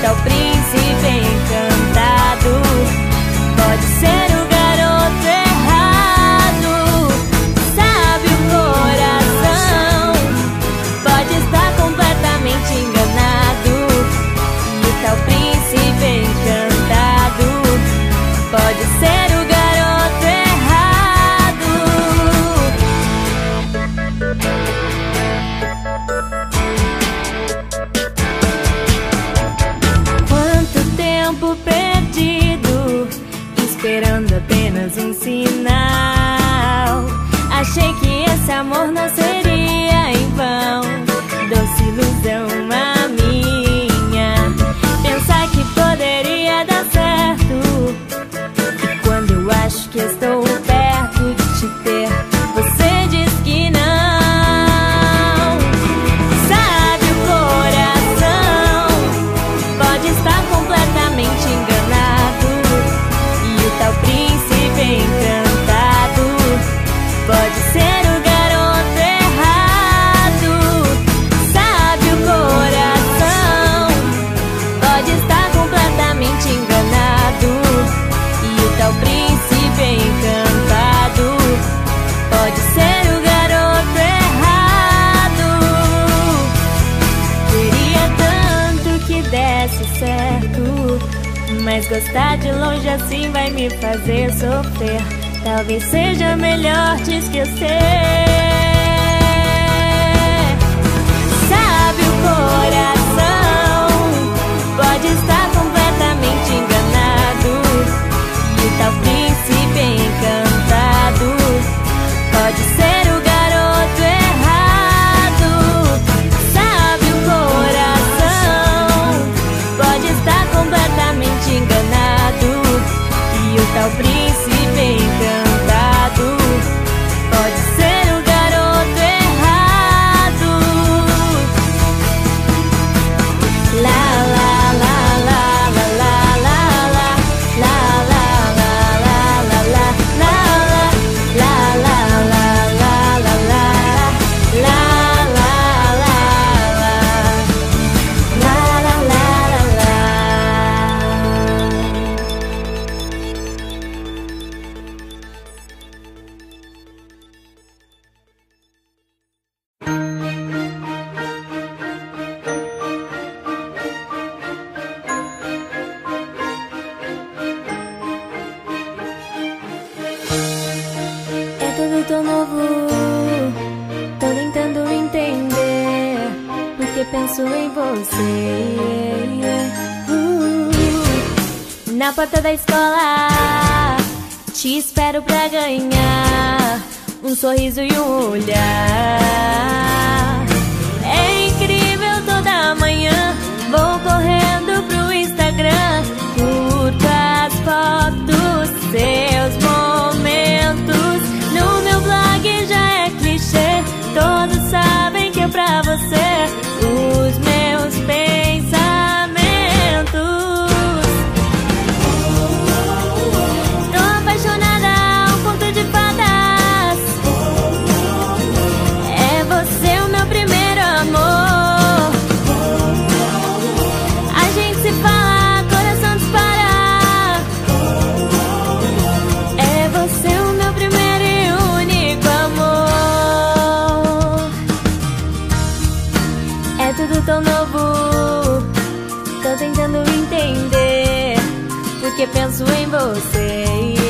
tal príncipe encantado pode ser o garoto errado. Sabe, o coração pode estar completamente enganado, e o tal príncipe encantado pode ser o garoto errado. Quanto tempo perdido esperando apenas um sinal. Achei que esse amor não seria em vão, doce ilusão a minha. Pensar que poderia dar certo, e quando eu acho que estou perto de te ter, você diz que não. Sabe, o coração pode estar completamente enganado, e o tal príncipe encantado pode ser o garoto errado. Sabe, o coração pode estar completamente enganado, e o tal príncipe encantado pode ser o garoto errado. Queria tanto que desse certo, mas gostar de longe assim vai me fazer sofrer. Talvez seja melhor te esquecer. Sabe, o coração pode estar completamente enganado, e o tal príncipe encantado pode ser o garoto errado. Sabe, o coração pode estar completamente enganado, e o tal príncipe encantado pode ser o garoto errado. La la la la la la la la la la la la la la la la la la la É tudo tão novo, tô tentando entender, porque penso em você. Na porta da escola te espero pra ganhar um sorriso e um olhar. É incrível, toda manhã vou correndo pro Instagram, curto as fotos, seus momentos. No meu blog já é clichê, todos sabem que é pra você os meus pensamentos. Tô apaixonada ao conto de fadas, é você o meu primeiro amor. A gente se fala, coração dispara, é você o meu primeiro e único amor. É tudo tão novo, tô tentando entender, porque penso em você.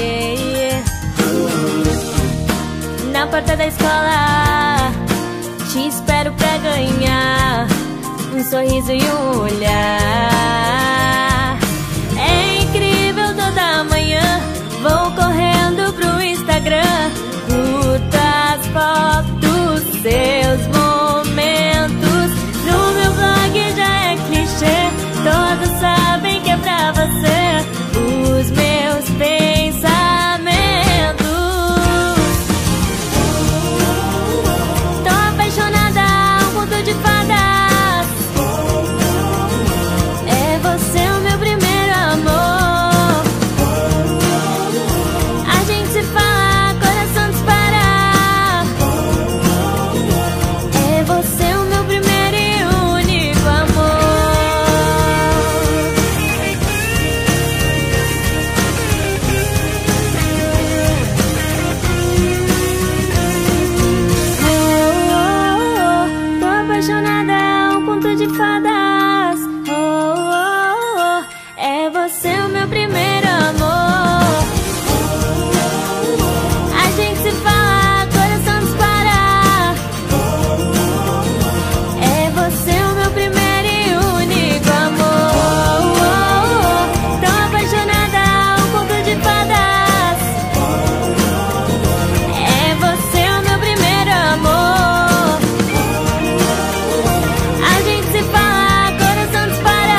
Na porta da escola te espero pra ganhar um sorriso e um olhar. É incrível, toda manhã vou correndo pro Instagram, curto as fotos, seus momentos. No meu blog já é clichê, todos sabem que é pra você os meus pensamentos. Tô apaixonada ao conto de fadas, apaixonada, é um conto de fadas. Oh, oh, oh, é você o meu primeiro amor. A gente se fala, coração dispara. É você o meu primeiro e único amor. Tão apaixonada, um conto de fadas. É você o meu primeiro amor. A gente se fala, coração dispara.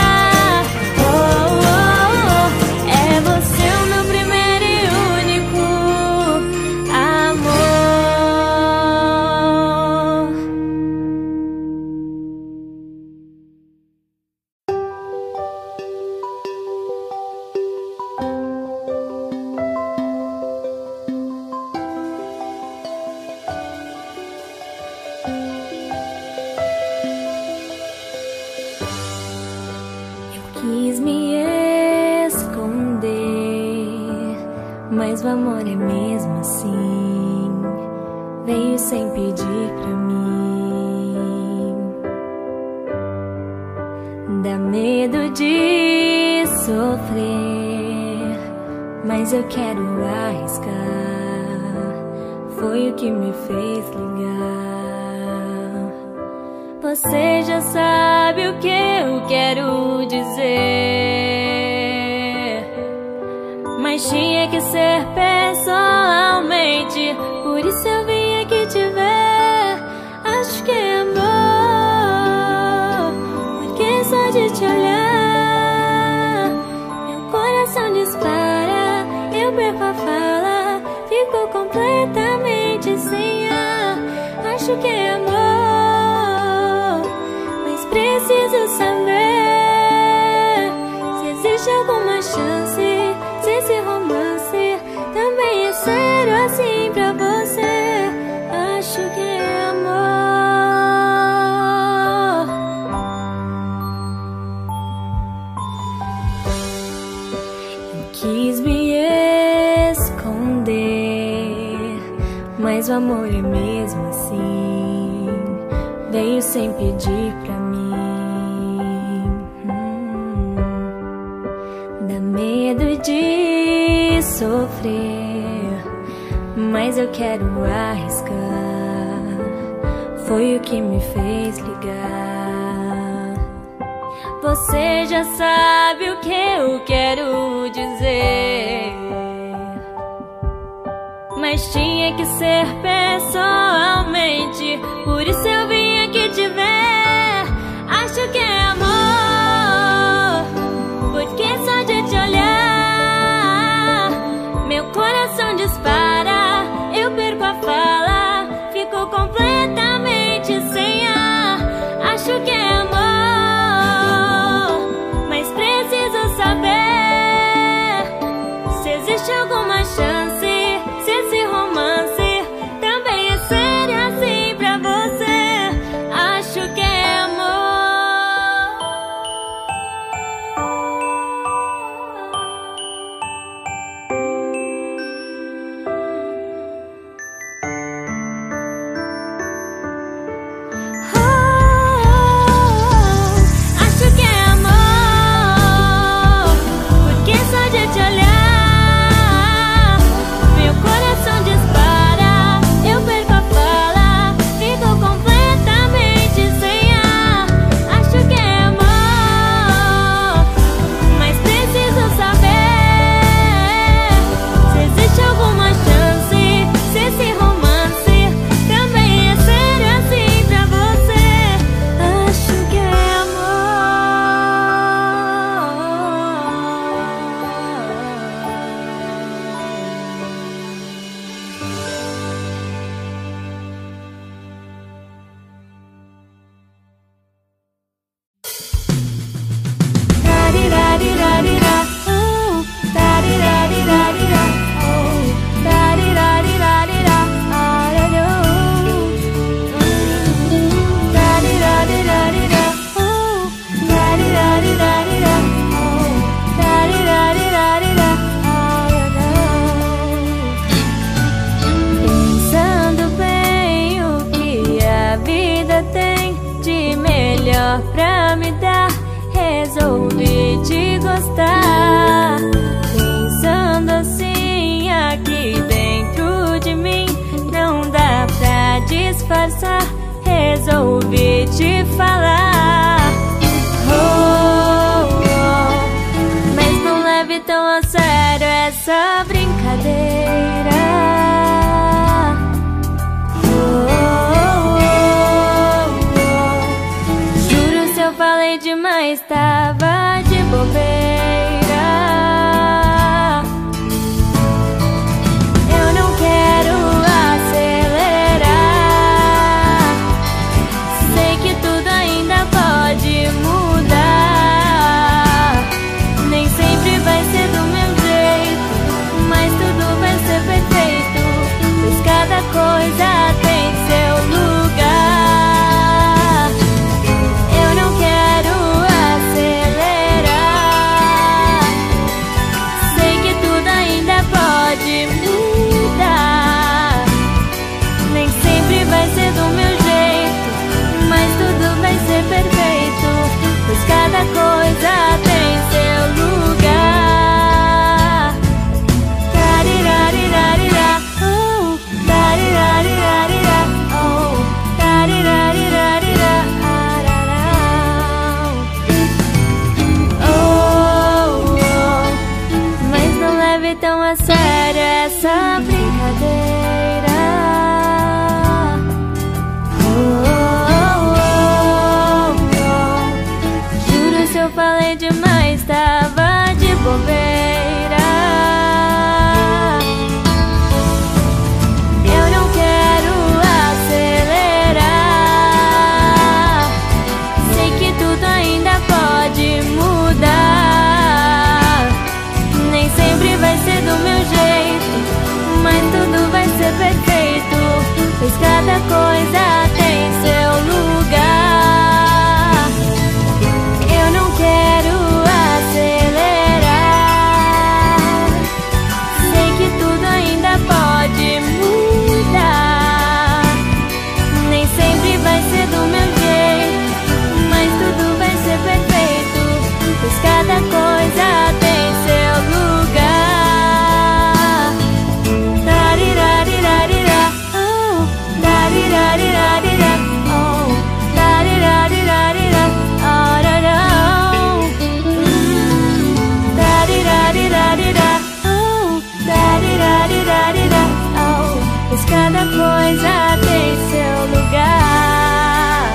É você o meu primeiro e único amor. Quis me esconder, mas o amor é mesmo assim. Veio sem pedir pra mim. Dá medo de sofrer, mas eu quero arriscar. Foi o que me fez ligar. Você já sabe o que eu quero dizer, mas tinha que ser pessoalmente. Por isso eu vim aqui te ver. Acho que é amor, porque só de te olhar meu coração dispara. Eu perco a fala, fico completamente sem ar. Acho que é amor, preciso saber se existe alguma chance, se esse romance também é sério assim pra você. Acho que é amor. Eu quis me esconder, mas o amor é mesmo assim. Veio sem pedir pra mim. Dá medo de sofrer, mas eu quero arriscar. Foi o que me fez ligar. Você já sabe o que eu quero dizer, mas tinha que ser pessoalmente. Por isso eu vim aqui te ver. Acho que é amor, porque só de te olhar meu coração dispara. Eu perco a fala, fico completamente sem ar. Acho que é amor, mas preciso saber se existe alguma chance, se esse romance também é sério assim pra você. Acho que é melhor pra me dar, resolvi te gostar. Pensando assim aqui dentro de mim, não dá pra disfarçar, resolvi te falar. Oh, oh, mas não leve tão a sério essa brincadeira. Falei demais, tava de bobeira. Eu não quero acelerar. Sei que tudo ainda pode mudar. Nem sempre vai ser do meu jeito, mas tudo vai ser perfeito, pois cada coisa tem seu lugar. Perfeito, pois cada coisa tem seu lugar. Tariraririrarira, oh, tariraririrarira, oh, tariraririrarira, oh, oh, mas não leve tão a sério essa brincadeira. Eu falei demais, tava de bobeira. Eu não quero acelerar. Sei que tudo ainda pode mudar. Nem sempre vai ser do meu jeito, mas tudo vai ser perfeito, pois cada coisa tem seu lugar. Pode mudar. Nem sempre vai ser do meu jeito, mas tudo vai ser perfeito, pois cada coisa tem seu lugar. Tariraririrarira, oh, tariraririrarira, oh, tariraririrarira, oh, tariraririrarira, oh, tariraririrarira, oh, pois cada coisa tem seu lugar.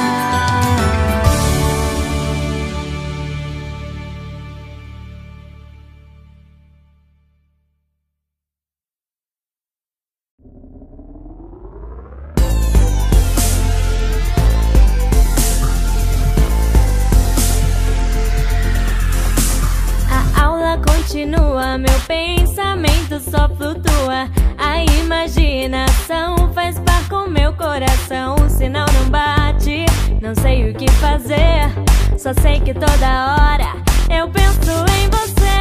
A aula continua, meu pensamento só flutua. A imaginação faz par com meu coração. O sinal não bate, não sei o que fazer. Só sei que toda hora eu penso em você.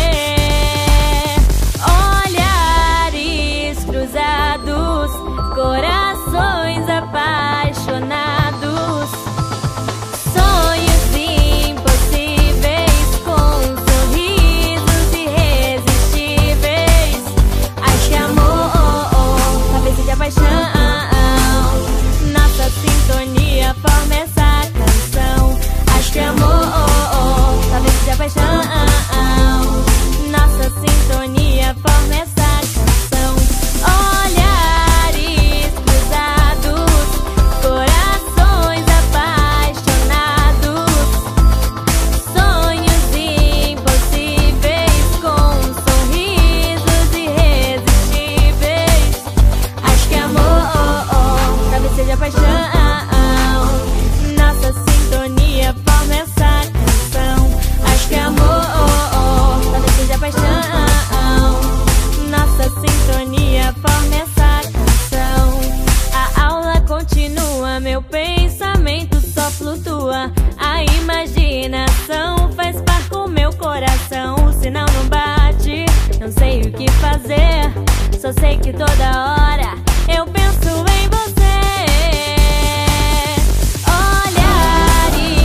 Olhares cruzados, corações apaixonados, sonhos impossíveis com sorrisos irresistíveis. Acho que amor, cabeça de paixão, nossa sintonia forma essa canção. Acho que amor, cabeça de paixão, nossa sintonia forma essa canção. Olhares cruzados, corações apaixonados, sonhos impossíveis com sorrisos irresistíveis. Acho que amor, cabeça de paixão, nossa sintonia forma essa canção. Acho que amor, cabeça de paixão, nossa sintonia forma essa canção. A aula continua, meu pensamento só flutua. A imaginação faz par com meu coração. O sinal não bate, não sei o que fazer. Só sei que toda hora eu penso em você. Olhares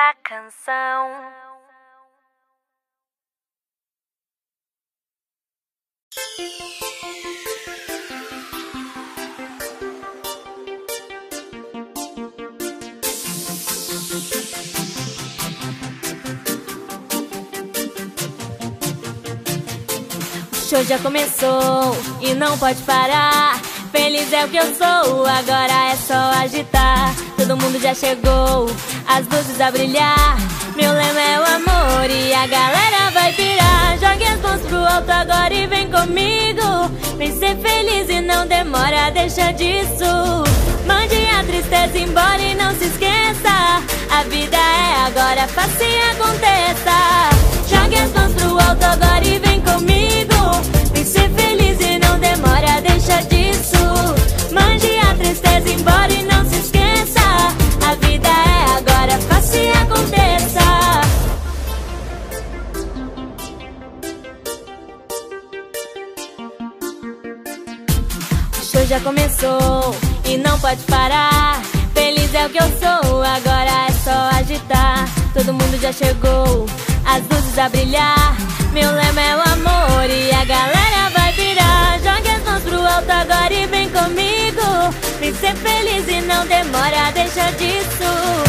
a canção. O show já começou e não pode parar. Feliz é o que eu sou, agora é só agitar. Todo mundo já chegou, as luzes a brilhar. Meu lema é o amor e a galera vai pirar. Jogue as mãos pro alto agora e vem comigo. Vem ser feliz e não demora, deixa disso. Mande a tristeza embora e não se esqueça. A vida é agora, faça e aconteça. Jogue as mãos pro alto agora e vem comigo. Vem ser feliz e não demora, deixa disso. Mande a tristeza embora e não se esqueça. A vida é agora, faça e aconteça. O show já começou e não pode parar. Feliz é o que eu sou, agora é só agitar. Todo mundo já chegou, as luzes a brilhar. Meu lema é o amor e a galera vai virar. Jogue as mãos pro alto agora e vem comigo. Vem ser feliz e não demora, deixa disso.